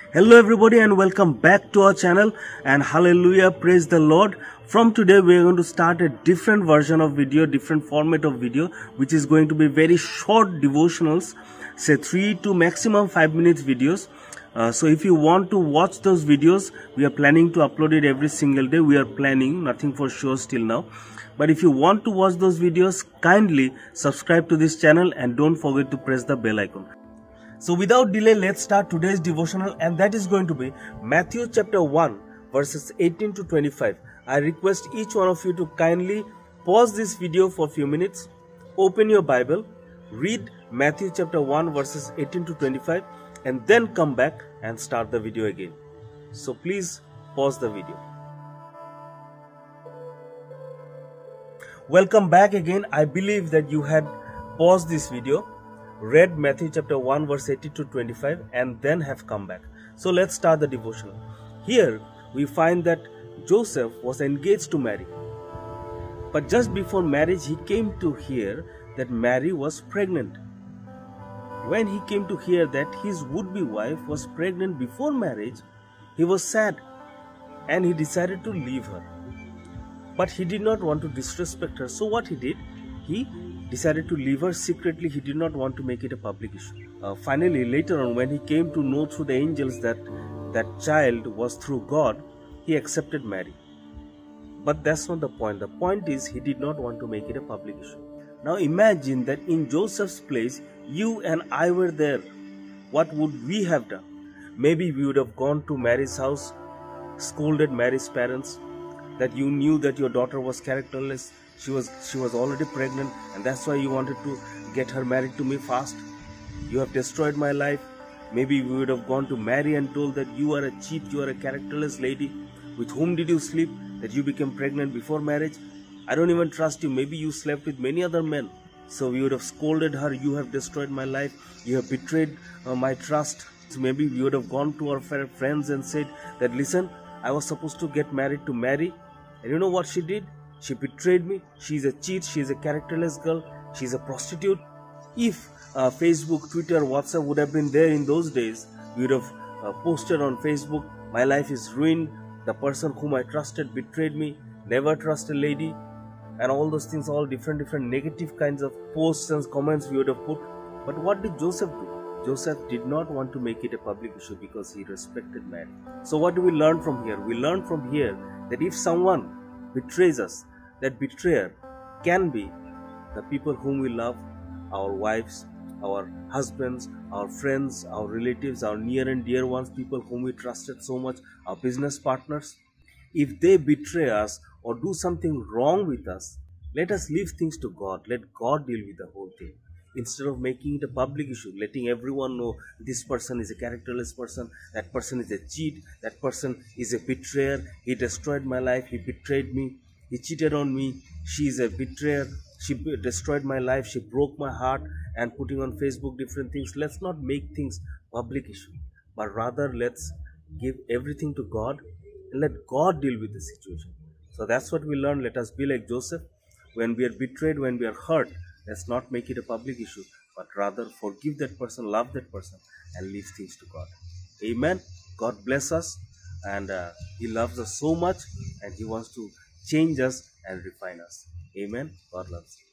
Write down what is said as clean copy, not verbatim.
Hello everybody and welcome back to our channel, and hallelujah, praise the Lord. From today we are going to start a different version of video, different format of video, which is going to be very short devotionals, say 3 to maximum 5 minutes videos. So if you want to watch those videos, we are planning to upload it every single day. We are planning, nothing for sure still now. But if you want to watch those videos, kindly subscribe to this channel and don't forget to press the bell icon. So without delay, let's start today's devotional, and that is going to be Matthew chapter 1 verses 18 to 25. I request each one of you to kindly pause this video for a few minutes, open your Bible, read Matthew chapter 1 verses 18 to 25, and then come back and start the video again. So please pause the video. Welcome back again. I believe that you had paused this video, read Matthew chapter 1 verse 18 to 25, and then have come back. So let's start the devotional. Here we find that Joseph was engaged to Mary, but just before marriage he came to hear that Mary was pregnant. When he came to hear that his would-be wife was pregnant before marriage, he was sad and he decided to leave her. But he did not want to disrespect her, so what he did, he decided to leave her secretly. He did not want to make it a public issue. Finally, later on, when he came to know through the angels that that child was through God, he accepted Mary. But that's not the point. The point is he did not want to make it a public issue. Now imagine that in Joseph's place, you and I were there. What would we have done? Maybe we would have gone to Mary's house, scolded Mary's parents, that you knew that your daughter was characterless. She was already pregnant, and that's why you wanted to get her married to me fast. You have destroyed my life. Maybe we would have gone to Mary and told that you are a cheat, you are a characterless lady. With whom did you sleep that you became pregnant before marriage? I don't even trust you. Maybe you slept with many other men. So we would have scolded her. You have destroyed my life. You have betrayed my trust. So maybe we would have gone to our friends and said that, listen, I was supposed to get married to Mary, and you know what she did? She betrayed me. She's a cheat. She's a characterless girl. She's a prostitute. If Facebook, Twitter, WhatsApp would have been there in those days, we would have posted on Facebook, my life is ruined. The person whom I trusted betrayed me. Never trust a lady. And all those things, all different negative kinds of posts and comments we would have put. But what did Joseph do? Joseph did not want to make it a public issue because he respected Mary. So what do we learn from here? We learn from here that if someone betrays us, that betrayer can be the people whom we love, our wives, our husbands, our friends, our relatives, our near and dear ones, people whom we trusted so much, our business partners. If they betray us or do something wrong with us, let us leave things to God. Let God deal with the whole thing. Instead of making it a public issue, letting everyone know this person is a characterless person, that person is a cheat, that person is a betrayer, he destroyed my life, he betrayed me, he cheated on me, she is a betrayer, she destroyed my life, she broke my heart, and putting on Facebook different things. Let's not make things public issue, but rather let's give everything to God and let God deal with the situation. So that's what we learn. Let us be like Joseph. When we are betrayed, when we are hurt, let's not make it a public issue, but rather forgive that person, love that person, and leave things to God. Amen. God bless us, and He loves us so much, and He wants to change us and refine us. Amen. God loves you.